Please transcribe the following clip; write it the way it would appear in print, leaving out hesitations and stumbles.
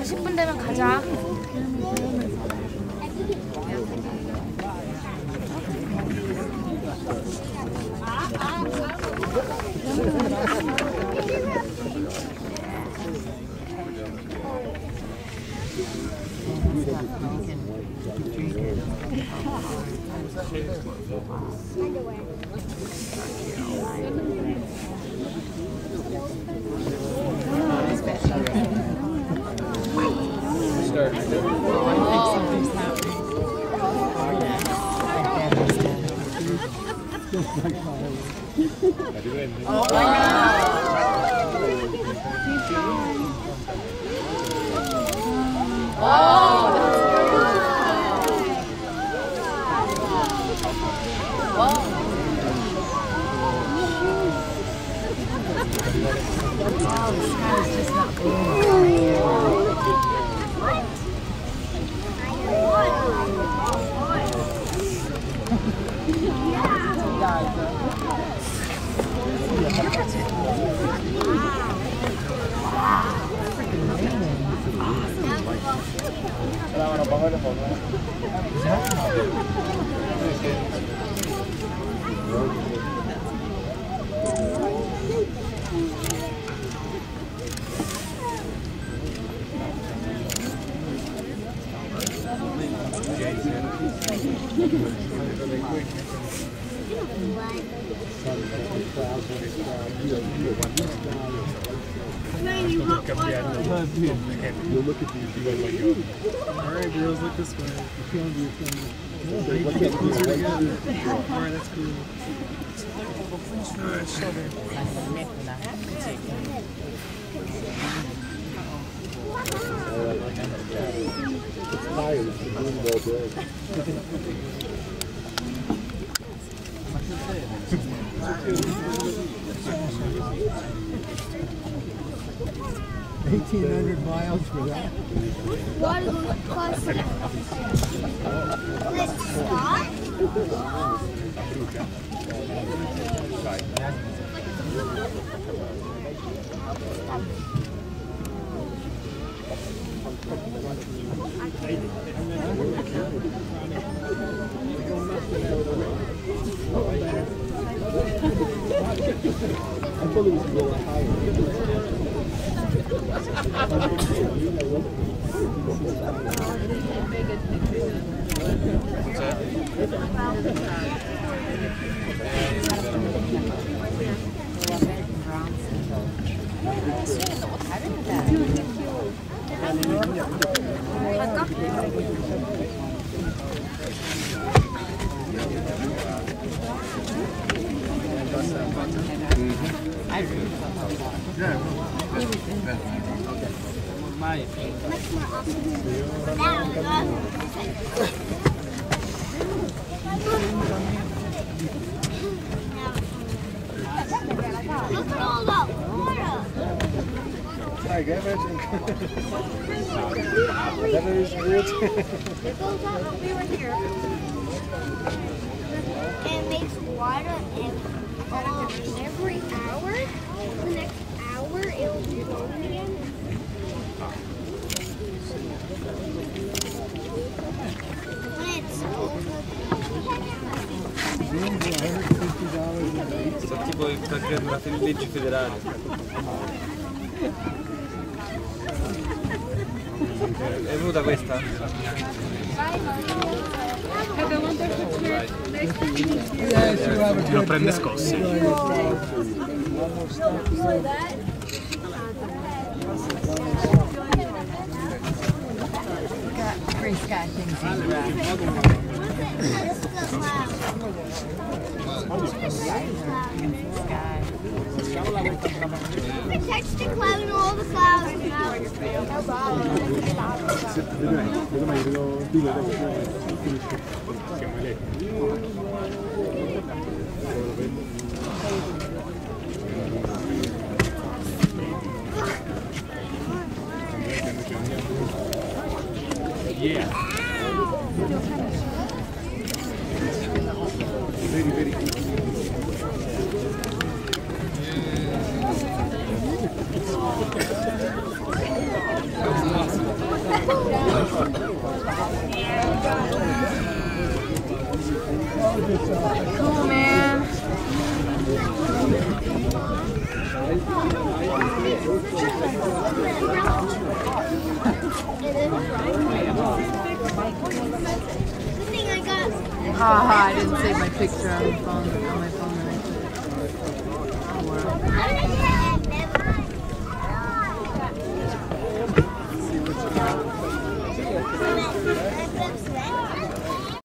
40분 되면 가자. Oh my God! Wow, the sky is just not blue. You'll look at these, you guys like, alright girls, look this way. Alright, that's cool. Alright, shoulder. It's tired, it's been doing it all day. 1,800 miles for that. What will it cost? Let's stop. I thought it was going higher. Look at all that water. Hi, can I imagine? That is weird. It goes out over here. And makes water every hour. The next hour it'll be going again. Sono tipo le leggi federali. È venuta questa? Non prende scosse. Gray sky things around. Protects the cloud and all the clouds. Yeah. Very, very good. Haha, I didn't save my picture on my phone.